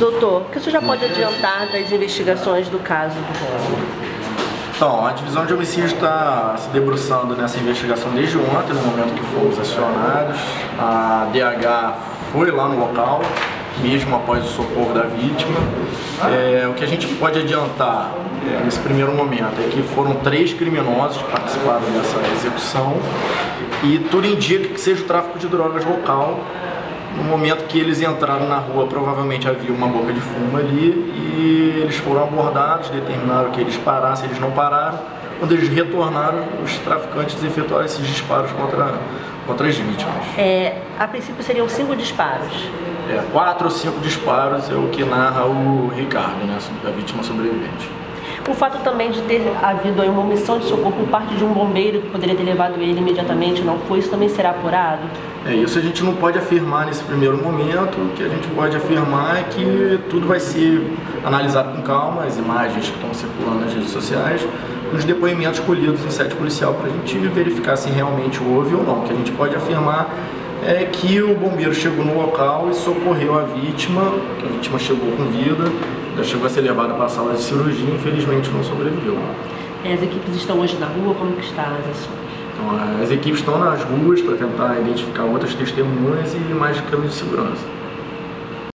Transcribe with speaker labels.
Speaker 1: Doutor, o que o senhor já pode adiantar das investigações do caso do roubo?
Speaker 2: Então, a divisão de homicídio está se debruçando nessa investigação desde ontem, no momento que fomos acionados. A DH foi lá no local, mesmo após o socorro da vítima. O que a gente pode adiantar nesse primeiro momento é que foram 3 criminosos que participaram dessa execução e tudo indica que seja o tráfico de drogas local. No momento que eles entraram na rua, provavelmente havia uma boca de fumo ali e eles foram abordados, determinaram que eles parassem, eles não pararam. Quando eles retornaram, os traficantes efetuaram esses disparos contra as vítimas.
Speaker 1: A princípio seriam 5 disparos.
Speaker 2: 4 ou 5 disparos é o que narra o Ricardo, né, a vítima sobrevivente.
Speaker 1: O fato também de ter havido aí uma omissão de socorro por parte de um bombeiro que poderia ter levado ele imediatamente, não foi, isso também será apurado?
Speaker 2: Isso a gente não pode afirmar nesse primeiro momento. O que a gente pode afirmar é que tudo vai ser analisado com calma, as imagens que estão circulando nas redes sociais, os depoimentos colhidos em sede policial para a gente verificar se realmente houve ou não. O que a gente pode afirmar é que o bombeiro chegou no local e socorreu a vítima, que a vítima chegou com vida, já chegou a ser levada para a sala de cirurgia e infelizmente não sobreviveu.
Speaker 1: As equipes estão hoje na rua, como que está as ações?
Speaker 2: Então, as equipes estão nas ruas para tentar identificar outras testemunhas e mais câmeras de segurança.